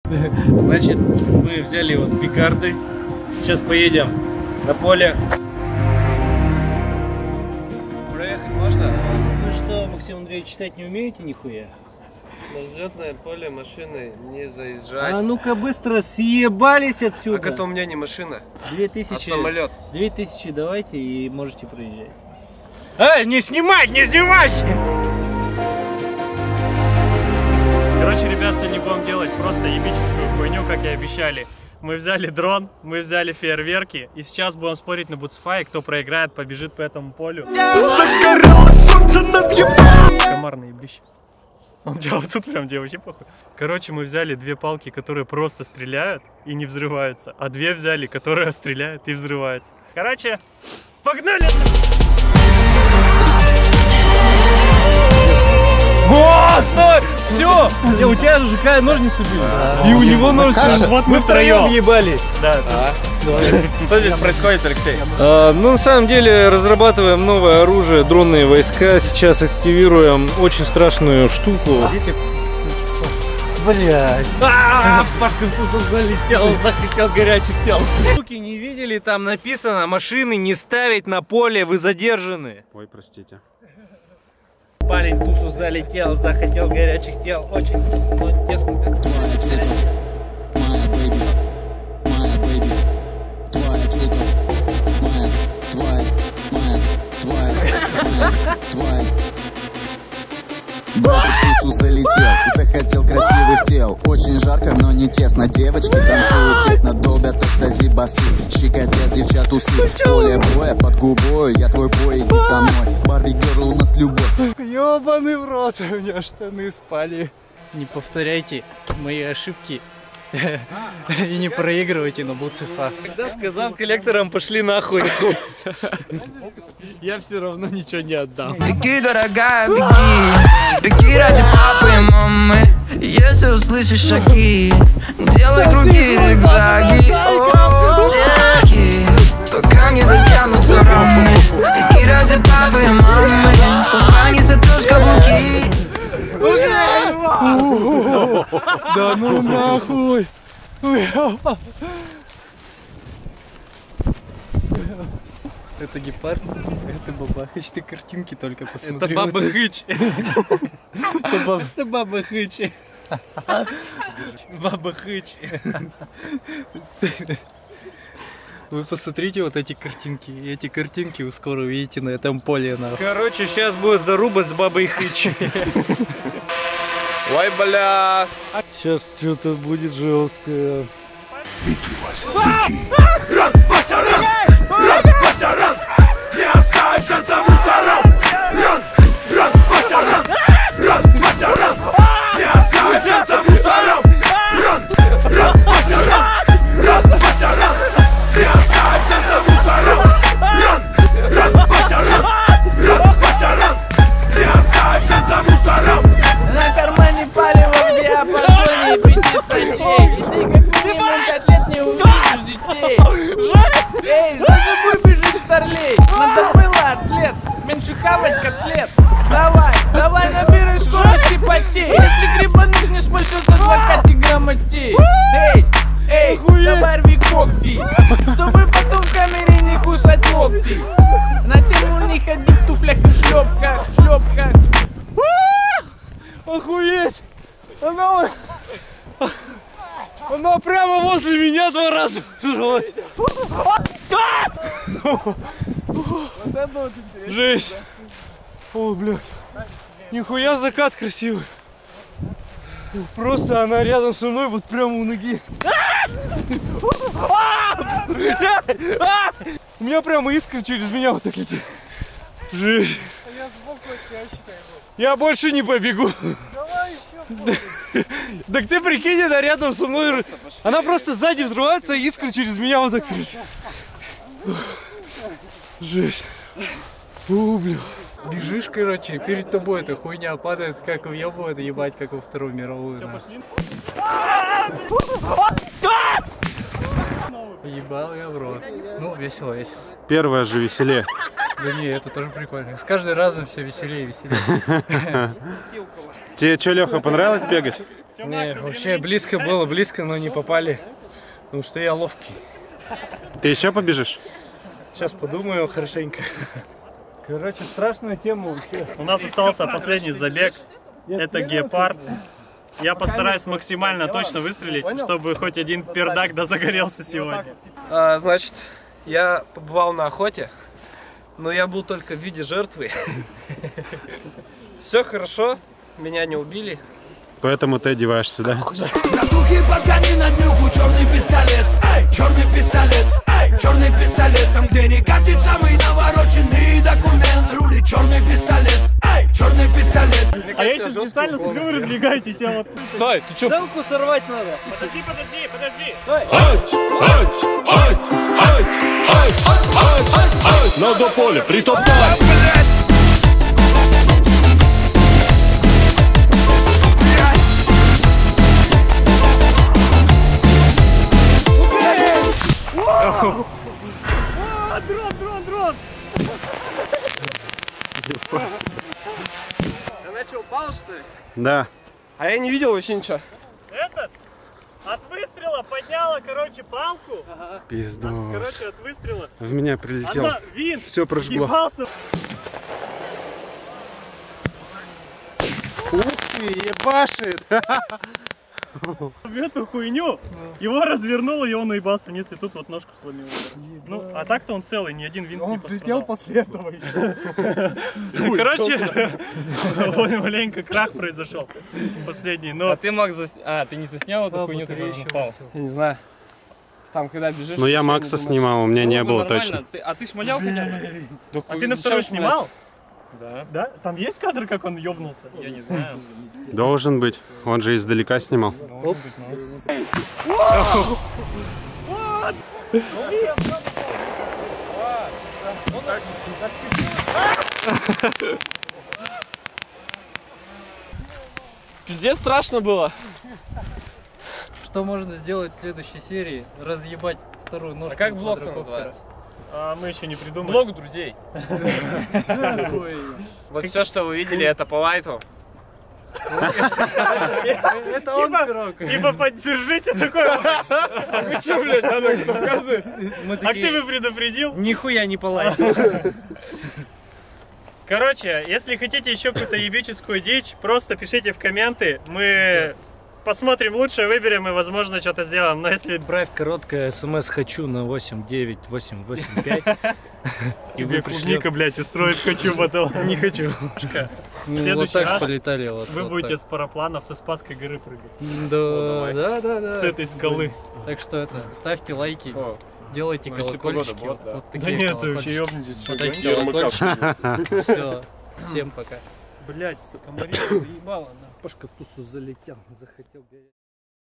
Значит, мы взяли вот пикарды. Сейчас поедем на поле. Проехать можно? Ну что, Максим Андреевич, читать не умеете нихуя? На взлетное поле машины не заезжать. А ну-ка быстро съебались отсюда. Так это у меня не машина, 2000, а самолет. 2000 давайте и можете проезжать. Не снимать, не снимать! Короче, ребят, сегодня будем делать просто ебическую хуйню, как и обещали. Мы взяли дрон, мы взяли фейерверки, и сейчас будем спорить на Буцефае, кто проиграет, побежит по этому полю. Комарный ебище. Он делает тут прям, где вообще похуй. Короче, мы взяли две палки, которые просто стреляют и не взрываются, а две взяли, которые стреляют и взрываются. Короче, погнали! О, стой! Все! У тебя же ЖК ножницы были. И у него ножницы. Вот мы втроем ебались. Да. Что здесь происходит, Алексей? Ну, на самом деле, разрабатываем новое оружие, дронные войска. Сейчас активируем очень страшную штуку. Блядь. Пашка тут залетел, захотел горячих тел. Штуки не видели, там написано: машины не ставить на поле, вы задержаны. Ой, простите. Парень тусу залетел, захотел горячих тел. Очень тесно. Батя в тусу залетел, захотел красивых тел. Очень жарко, но не тесно. Девочки танцуют техно, долбят экстази басы, щекотят девчат усы. Поле боя под губой, я твой бой, иди со мной. Барби герл, у нас любовь. Ёбаный в рот, у меня штаны спали. Не повторяйте мои ошибки и не проигрывайте на Буцефа. Когда сказал коллекторам пошли нахуй, я все равно ничего не отдам. Беги, дорогая, беги, беги ради папы и мамы. Если услышишь шаги, делай круги и зигзаги. Беги, пока не затянутся рамы. Беги ради папы и мамы, пока не сотрешь каблуки. Да ну нахуй! Это гепард, это бабахыч, ты картинки только посмотри. Это Баба Хыч. Это Баба Хыч. Баба Хыч. Вы посмотрите вот эти картинки. И эти картинки вы скоро увидите на этом поле. Короче, сейчас будет заруба с Бабой Хыч. Ой, бля! Сейчас что-то будет жесткое. Не оставь шанса мусорам! Ран, Вася, ран! Не оставь шанса мусорам! Ран, Вася, ран! Не оставь шанса мусорам! Ран, Вася, ран! Не оставь шанса мусорам! На кармане палево в диапазоне 5 статей. И ты как минимум 5 лет не увидишь детей. Эй, за тобой бежит старлей. Надо было атлет, меньше хавать котлет. Давай, набирай скорости потей. Если грибануть не спасет адвокат и грамотей. Эй, давай рви когти, чтобы потом в камере не кусать локти. На тему не ходи в туфлях и в шлепках. Охуеть! Она прямо возле меня 2 раза взорвалась. Жесть! О, блядь! Нихуя закат красивый! Просто она рядом со мной, вот прямо у ноги. У меня прямо искра через меня вот так летит. Жесть! Я больше не побегу. Так ты прикинь, она рядом со мной. Она просто сзади взрывается, и искра через меня вот так летит. Жесть. Бля. Бежишь, короче, перед тобой эта хуйня падает, как въебывает, ебать, как во Вторую мировую. Ебал я в рот. Ну, весело. Первое же веселее. Да не, это тоже прикольно. С каждым разом все веселее и веселее. Тебе что, Леха, понравилось бегать? Не, вообще близко было, близко, но не попали. Потому что я ловкий. Ты еще побежишь? Сейчас подумаю хорошенько. Короче, страшная тема вообще. У нас остался последний забег. Это гепард. Я постараюсь максимально точно выстрелить, чтобы хоть один пердак да загорелся сегодня. Значит, я побывал на охоте, но я был только в виде жертвы. Все хорошо, меня не убили. Поэтому ты одеваешься, да? На духе подгони на днюху черный пистолет. Эй, черный пистолет. Эй, черный пистолет. Там, где не катит самый навороченный документ, рулит черный пистолет. Эй, черный пистолет. А я сейчас специально смотрю, вы разбегаетесь, я вот... Стой, ты чё? Целку сорвать надо. Подожди. Надо поле притоптать. Дрон! Она что, упала, что ли? Да. А я не видел вообще ничего. Этот от выстрела подняла, короче, палку. Пиздос. Короче, от выстрела. В меня прилетел. Она винт. Все прожгло. Ебался. Ух ты, ебашит. В эту хуйню его развернуло, и он уебался вниз, и тут вот ножку сломил. Ну, а так-то он целый, ни один винт не пострадал. после этого еще. Короче, маленько крах произошел. Последний, но... А ты мог ты не заснял эту хуйню, ты еще упал. Я не знаю. Там, когда бежишь... Ну я Макса снимал, у меня не было точно. А ты шмалял хотя бы? А ты на второй снимал? Да. Да? Там есть кадр, как он ёбнулся? Я не знаю. Должен быть. Он же издалека снимал. Пиздец страшно было. Что можно сделать в следующей серии? Разъебать вторую ножку. А как блок квадрокоптера. называется? А мы еще не придумали. Блок друзей. Вот все, что вы видели, это по лайту. Это он пирог. Типа поддержите такой. Вы что, блядь, надо, чтобы каждый... А ты бы предупредил? Нихуя не полай. Короче, если хотите еще какую-то ебическую дичь, просто пишите в комменты. Мы посмотрим лучше, выберем и, возможно, что-то сделаем. Но если... Отправь короткое смс «хочу» на 89885. И Тебе клубника, блядь, устроить хочу потом. Не хочу. В Вот следующий так раз полетали. вы будете с парапланов со Спасской горы прыгать. Да. С этой скалы. Так что ставьте лайки, делайте колокольчики. Вот Да такие нет, ты колокольчики. вообще ёбнитесь. Вот эти колокольчики. Все. Всем пока. Блядь, комарина заебала. Пашка в тусу залетел, захотел.